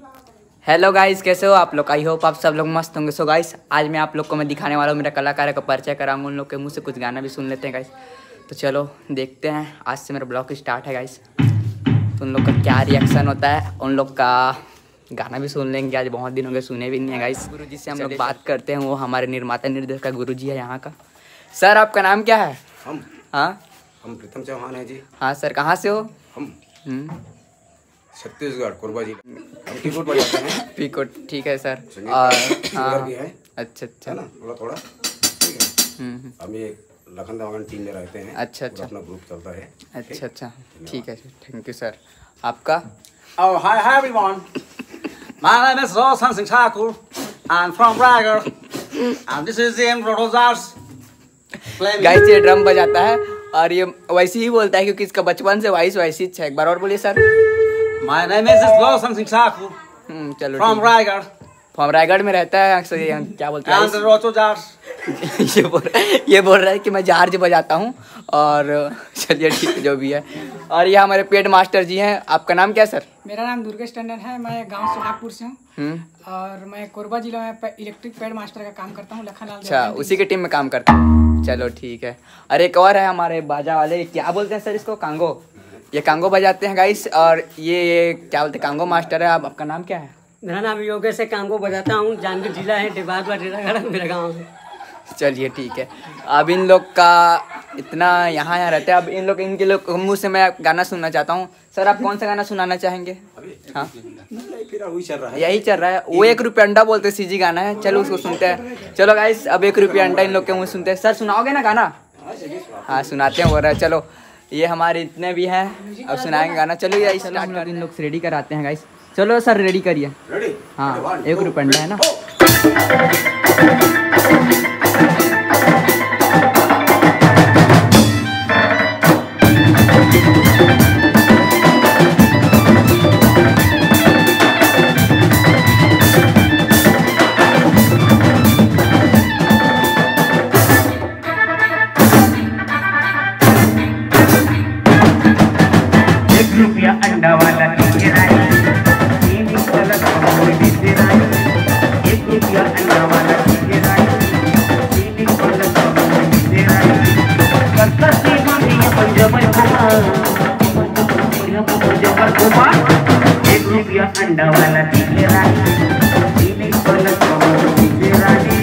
Hello guys, कैसे हो आप लोग? आई होप आप सब लोग मस्त होंगे। सो गाइस, आज मैं आप लोग को दिखाने वाला हूँ, मेरा कलाकार का परिचय कराऊंगा। उन लोग के मुंह से कुछ गाना भी सुन लेते हैं गाइस। तो चलो देखते हैं, आज से मेरा ब्लॉग स्टार्ट है गाइस। तो उन लोग का क्या रिएक्शन होता है, उन लोग का गाना भी सुन लेंगे। आज बहुत दिन हो गए सुने भी नहीं है गाइस। गुरुजी से हम लोग बात करते हैं, वो हमारे निर्माता निर्देशक गुरुजी है यहाँ का। सर आपका नाम क्या है? हम प्रीतम चौहान है जी। हाँ सर, कहाँ से हो? हम छत्तीसगढ़ कोरबा जिला। हम पीकोट बजाते हैं। पीकोट, ठीक है सर। और हाँ भी है। अच्छा है ना, थोड़ा ठीक है। हम ये लखन दवागन टीम में रहते हैं। अच्छा, अपना ग्रुप चलता है। अच्छा, ठीक है, थैंक यू सर। आपका? Oh, hi everyone. My name is Roshan Singh Thakur. I'm from Raigad. And this is the Rodozars. Guys ये ड्रम बजाता है और ये वैसे ही बोलता है क्योंकि इसका बचपन से वॉइस वैसी है। एक बार और बोलिए sir. My name is Roshan Singh Thakur. चलो From Raigad. फ्रॉम रायगढ़ में रहता है अक्सर। ये क्या बोलते हैं? And the Rodozars. ये बोल रहा है कि मैं जार्ज बजाता हूँ। और चलिए ठीक है, जो भी है। और ये हमारे पेड मास्टर जी हैं। आपका नाम क्या है सर? मेरा नाम दुर्गेश टंडन है। मैं गांव सोहागपुर से हूँ और मैं कोरबा जिला में इलेक्ट्रिक पैड मास्टर का काम करता हूँ। लखन लाल। अच्छा, उसी के टीम में काम करता हूँ। चलो ठीक है। और एक और है हमारे बाजा वाले, क्या बोलते हैं सर इसको? कांगो। ये कांगो बजाते हैं गाइस। और ये क्या बोलते हैं, कांगो मास्टर है। आपका नाम क्या है? मेरा नाम योगेश है, कांगो बजाता हूँ। जांजगीर जिला है, डिबादवा डेरागढ़ मेरा गाँव है। चलिए ठीक है। अब इन लोग का इतना यहाँ रहता है। अब इनके लोग मुँह से मैं गाना सुनना चाहता हूँ। सर आप कौन सा गाना सुनाना चाहेंगे? हाँ यही चल रहा है। वो 1 रुपया अंडा बोलते सीजी गाना है। चलो उसको सुनते हैं। चलो गाइस, अब 1 रुपया अंडा इन लोग के मुँह सुनते हैं। सर सुनाओगे ना गाना? हाँ सुनाते हैं, बोल रहा है। चलो ये हमारे इतने भी हैं, अब सुनाएंगे गाना। चलो ये इन लोग से रेडी कराते हैं गाइस। चलो सर रेडी करिए। हाँ 1 रुपया अंडा है ना। अंडा वाला कीजिए रानी, 1 रुपया अंडा वाला कीजिए रानी, करता सेवा में पंजाब घुमा, 1 रुपया अंडा वाला कीजिए रानी, 3 पलक कीजिए रानी।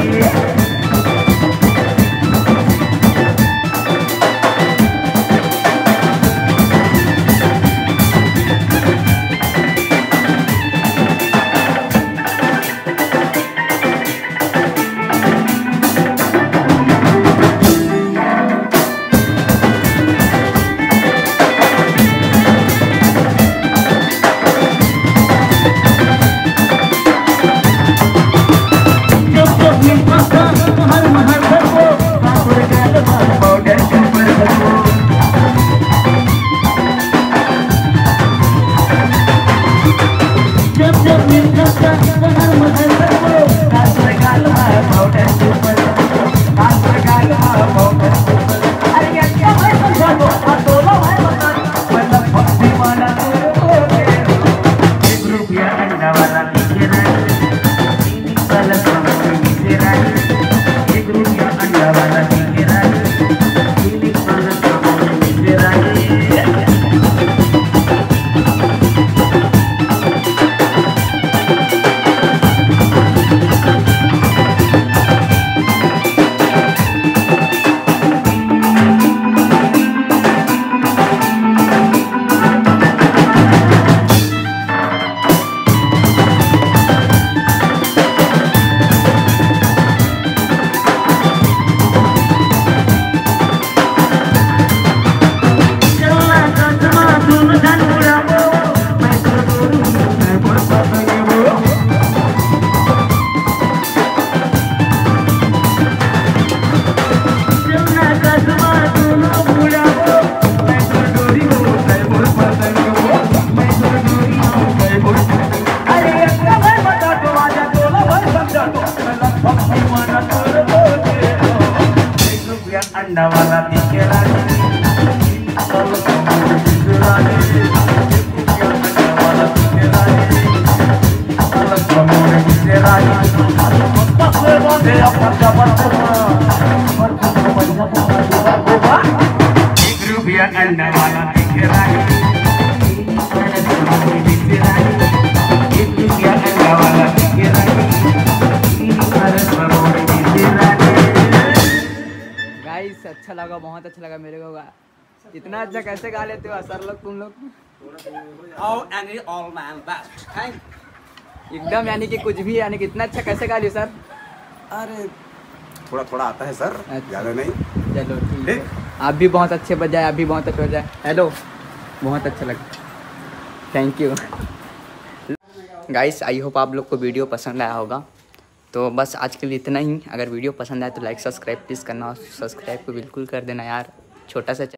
अंडा वाला दिखे रुपया अंडा वाला रानी अंडा वाला गाइस अच्छा लगा, बहुत अच्छा लगा मेरे को। इतना अच्छा कैसे गा लेते हो सर लोग तुम लोग? एकदम यानी कि कुछ भी, यानी कि इतना अच्छा कैसे गा लियो सर? अरे थोड़ा थोड़ा आता है सर, ज़्यादा नहीं। चलो ठीक है, आप भी बहुत अच्छे बजाए, आप भी बहुत अच्छे बजाए। हेलो, बहुत अच्छा लगा, thank you guys. I hope आप लोग को वीडियो पसंद आया होगा। तो बस आज के लिए इतना ही। अगर वीडियो पसंद आए तो लाइक सब्सक्राइब प्लीज़ करना, और सब्सक्राइब को बिल्कुल कर देना यार, छोटा सा